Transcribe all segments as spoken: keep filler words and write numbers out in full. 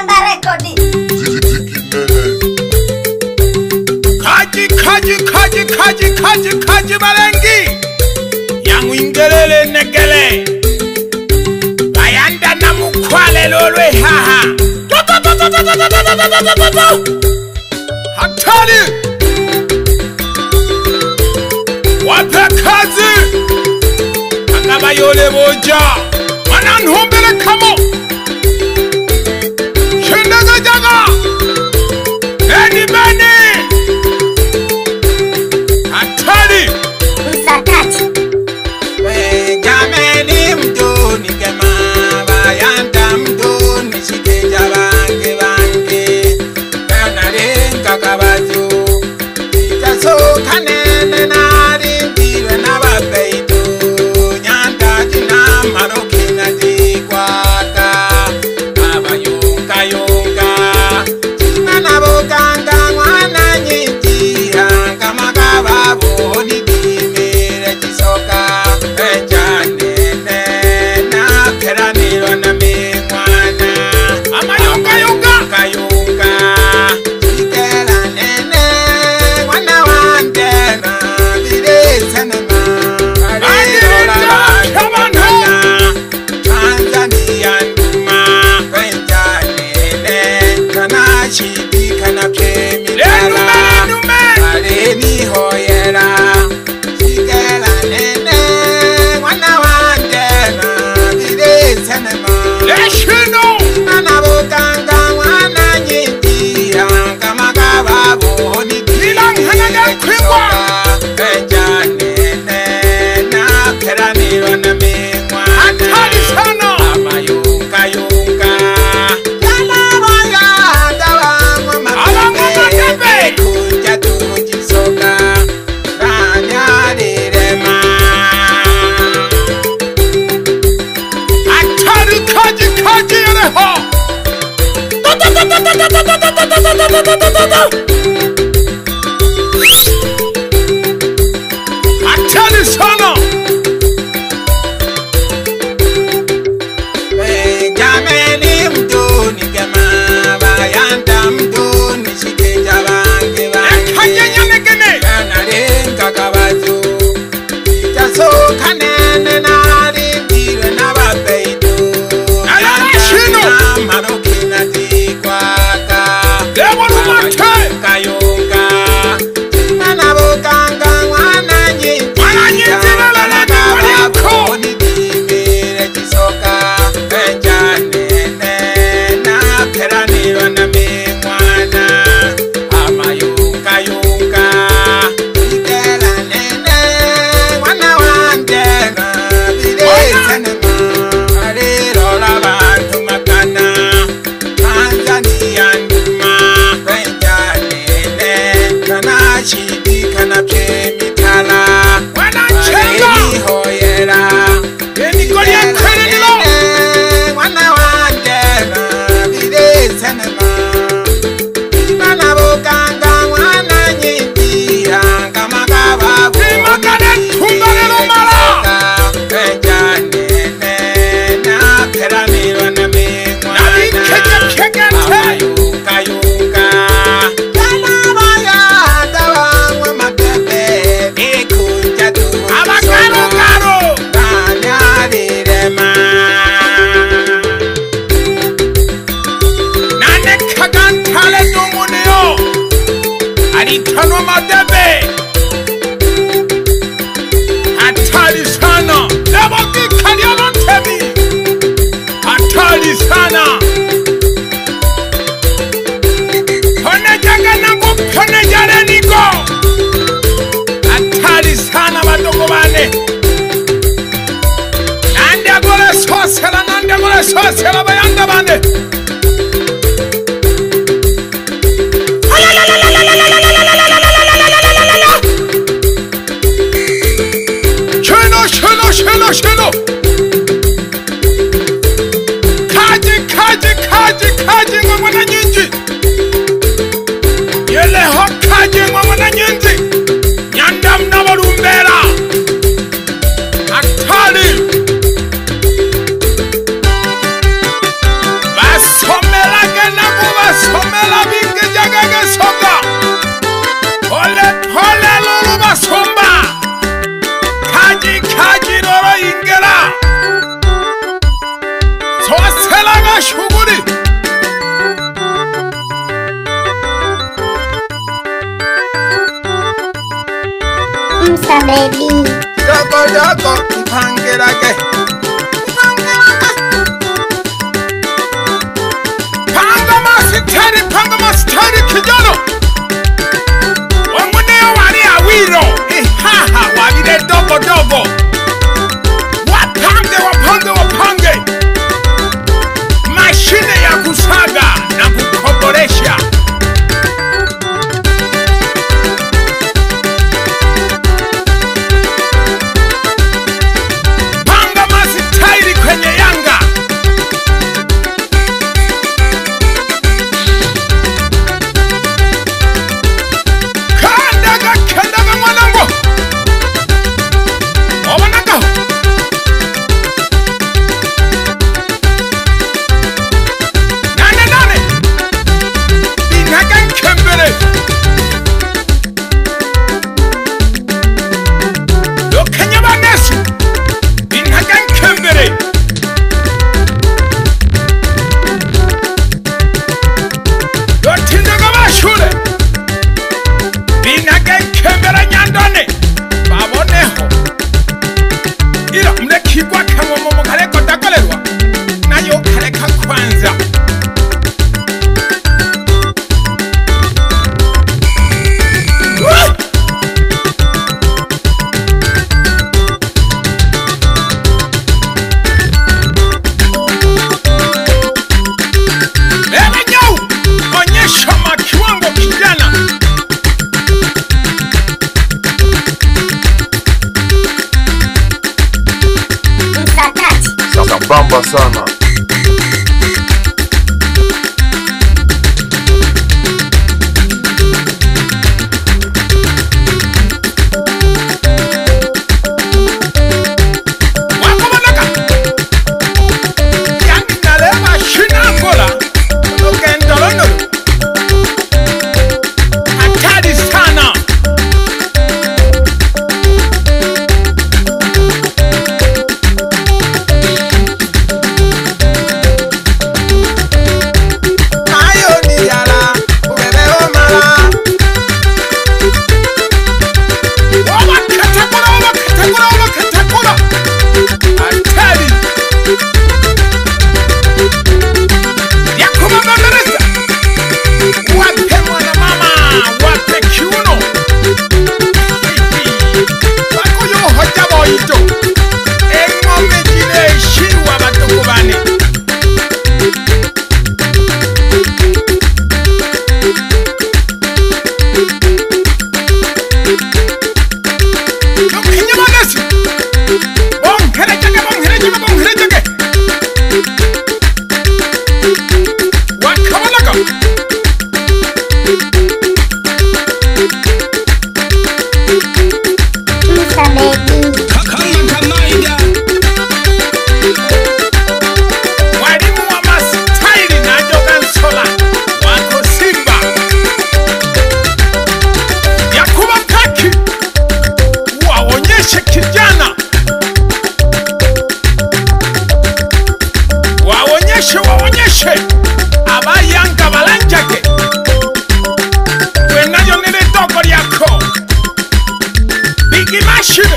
Pemba Rekodi. Kaji kaji kaji kaji kaji kaji balengi Yangu ingelele negele Bayanda na mukwale lolwe haha Hatari Wape kazi Akaba yole boja Mana nhumbele kamo Shindaga jaga Eni beni Hatari Msakati Jameni mdoni kema Bayanda mdoni shikeja bange bange Kanarenga kabajo Itaso kanene nari ndiwe na babeito Nyanda jina maroki na jikwata Abayunga yunga Jina na boganga mwana nyingi Hanga magababo nidimere jisoka Ejanene na keraniro na mingwana Amayunga yunga Yunga Jikera nene Mwana wandena Vire senema Ariro la Kemana Tanzania nduma Wenjanene Kana chibi kana kemitala Areni hoyera Jikera nene Mwana wandena Vire senema Leshino Mana boganga mwana nyingi Hanga magababo Nilang hanaga kwimwa Ejanene na keraniro na mingwa Hatari sana Amayunga yunga Yana waya Dawangwa mabebe Kunja tujisoka Ranyarirema Hatari kaji kaji yareho Hatari sana Jameni mdoni kema Bayanda mdoni shikeja bange bange Kanyenyanegene Kanarenga kabajo Itaso kanene nari ndiwe na babeito Nyanda maroki na jikwaka Lewa lumate Kayunga Mana boganga mwana nyingi Mwana nyingi lelele Kwaniko Nidimere jisoka Ejanene na keraniro na mingwana Amayunga yunga Jikera nene Mwana wandena Vire senema Ariro la bantu makana Tanzania nduma Wenjanene Kana chibi kana kemitala Areni hoyera Eni kolia kwene nilo Mwana wandena Vire senema Mana boganga mwana nyingi Hanga magababu Vimakane tumbalelo mala Ejanene na keraniro na mingwana Nabi keke kekete Amayunga yunga Yana baya Dawangwa mabebe Nikunja tujisoka Abagaro garo Ranyarirema Nane kagantale numunio Aritano madebe Hatari sana Lebogi kanyano tebi Hatari sana Pone jaga nangu pone jare niko Hatari sana wadogo bane Nande gole sosela nande gole sosela bayanda bane Shino shino shino shino Kaji kaji kaji kaji ngomona nyinji Yele ho kaji ngomona nyinji Nyandam na walumbera Hatari Basomela gena Kama shughuli Msa baby dogo dogo ipangerage panga masitari panga masitari kijana wamuneo wali awiro ihaha wabile dogo dogo wapange wapange wapange mashine ya kusaga na kukoboresha panga masitari kwenye yanga kandaga kandaga mwanangu wabanaga nane nane binaga nkembere lokanya banesu binaga nkembere lotindaga bashure binaga nkembere nyandone baboneho ira mrekigwa kamomo mukareko dakolerwa nayo kareka kwanza Woo! Ewe nyau, onyesha makiwango kijana. Msa tati Sasa mbamba sana. Wakobanaka. Yani nalema shina kola. Lokendolono. Hatari sana. Ayo ni yala, ubebe omala. Oba katakula, oba katakula, oba katakula. Hatari. Yakuba mamereza. Wape mwana mama, wape kiuno. Wako yo hoja boito. Engome jine shiwa batokubane. Lokinya manesi. Bonghere jage, bonghere jage, bonghere jage. Wakabalaka. Msa baby Walimu wa masitairi na Jogansola wako Simba. Yakuba Kaki waonyeshe kijana, waonyeshe waonyeshe abayanga balanjage wenayo nile dogo lyako bigi mashine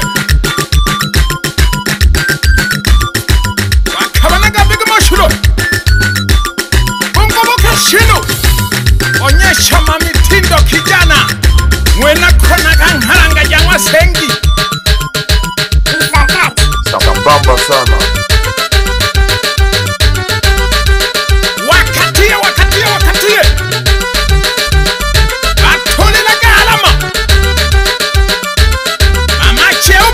wakabanaga bigi mashine bungoboke shino onyesha mamitindo kijana mwena konaga nkaranga jangwa sengi Msa tati Sasa mbamba sana. wakatie wakatie wakatie batulila galama mama cheo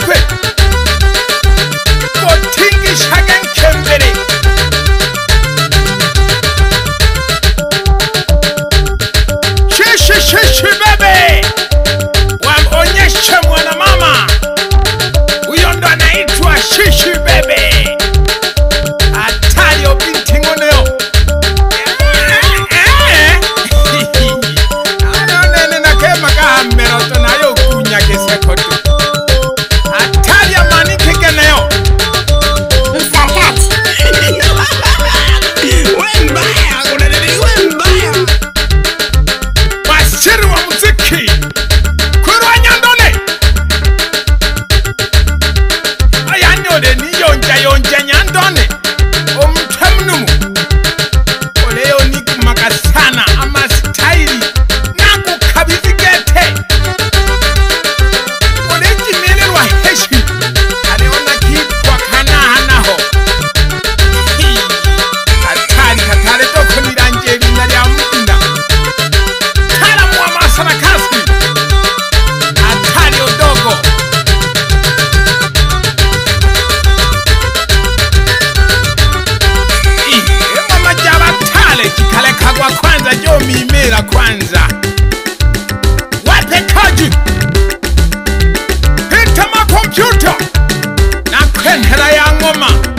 najua umeimela kwanza. Wape kaji hita makompyuta na kwenhela ya ngoma.